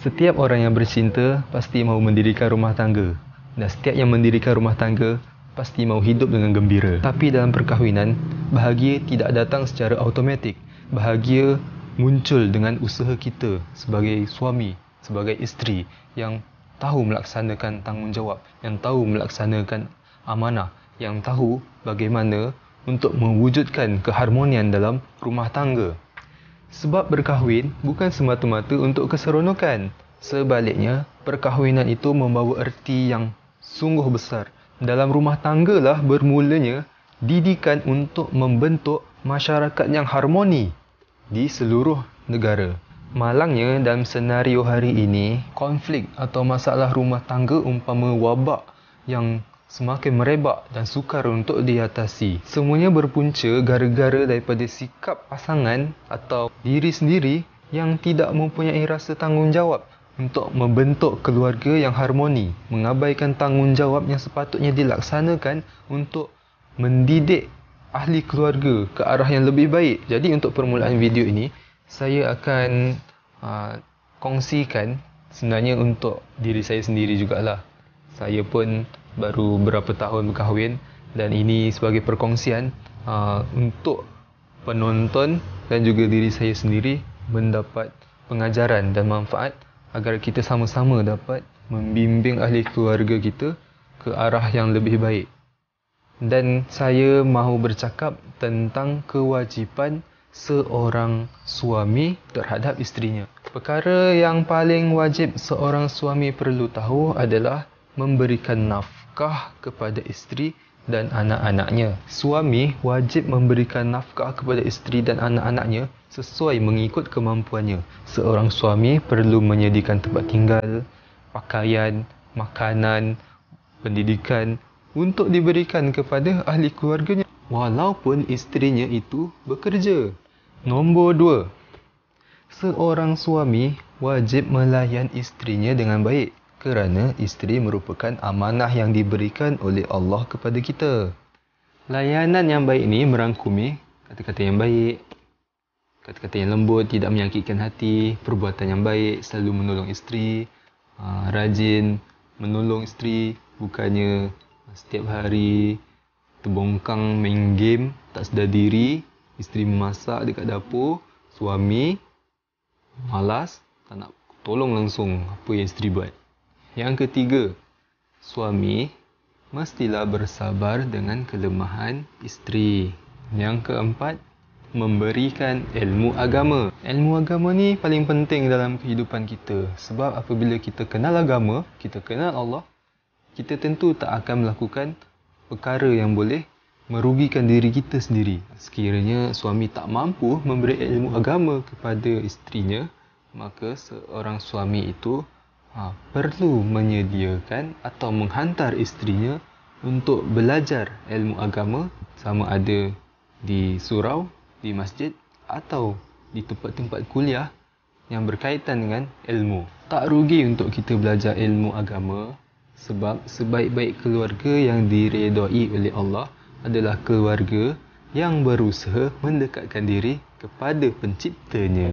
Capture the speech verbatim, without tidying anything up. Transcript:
Setiap orang yang bercinta pasti mahu mendirikan rumah tangga. Dan setiap yang mendirikan rumah tangga pasti mahu hidup dengan gembira. Tapi dalam perkahwinan, bahagia tidak datang secara automatik. Bahagia muncul dengan usaha kita sebagai suami, sebagai isteri yang tahu melaksanakan tanggungjawab, yang tahu melaksanakan amanah, yang tahu bagaimana untuk mewujudkan keharmonian dalam rumah tangga. Sebab berkahwin bukan semata-mata untuk keseronokan. Sebaliknya, perkahwinan itu membawa erti yang sungguh besar. Dalam rumah tanggalah bermulanya didikan untuk membentuk masyarakat yang harmoni di seluruh negara. Malangnya dalam senario hari ini, konflik atau masalah rumah tangga umpama wabak yang semakin merebak dan sukar untuk diatasi. Semuanya berpunca gara-gara daripada sikap pasangan atau diri sendiri yang tidak mempunyai rasa tanggungjawab untuk membentuk keluarga yang harmoni, mengabaikan tanggungjawab yang sepatutnya dilaksanakan untuk mendidik ahli keluarga ke arah yang lebih baik. Jadi untuk permulaan video ini, saya akan uh, kongsikan sebenarnya untuk diri saya sendiri jugalah. Saya pun baru berapa tahun berkahwin dan ini sebagai perkongsian uh, untuk penonton dan juga diri saya sendiri mendapat pengajaran dan manfaat agar kita sama-sama dapat membimbing ahli keluarga kita ke arah yang lebih baik. Dan saya mahu bercakap tentang kewajipan seorang suami terhadap isterinya. Perkara yang paling wajib seorang suami perlu tahu adalah memberikan nafkah kepada isteri dan anak-anaknya. Suami wajib memberikan nafkah kepada isteri dan anak-anaknya sesuai mengikut kemampuannya. Seorang suami perlu menyediakan tempat tinggal, pakaian, makanan, pendidikan untuk diberikan kepada ahli keluarganya walaupun isterinya itu bekerja. Nombor dua, seorang suami wajib melayan isterinya dengan baik kerana isteri merupakan amanah yang diberikan oleh Allah kepada kita. Layanan yang baik ini merangkumi kata-kata yang baik, kata-kata yang lembut, tidak menyakitkan hati, perbuatan yang baik, selalu menolong isteri, rajin menolong isteri, bukannya setiap hari terbongkang main game, tak sedar diri, isteri memasak dekat dapur, suami malas, tak nak tolong langsung apa yang isteri buat. Yang ketiga, suami mestilah bersabar dengan kelemahan isteri. Yang keempat, memberikan ilmu agama. Ilmu agama ni paling penting dalam kehidupan kita. Sebab apabila kita kenal agama, kita kenal Allah, kita tentu tak akan melakukan perkara yang boleh merugikan diri kita sendiri. Sekiranya suami tak mampu memberi ilmu agama kepada isterinya, maka seorang suami itu Ha, perlu menyediakan atau menghantar isterinya untuk belajar ilmu agama, sama ada di surau, di masjid atau di tempat-tempat kuliah yang berkaitan dengan ilmu. Tak rugi untuk kita belajar ilmu agama sebab sebaik-baik keluarga yang diredai oleh Allah adalah keluarga yang berusaha mendekatkan diri kepada penciptanya.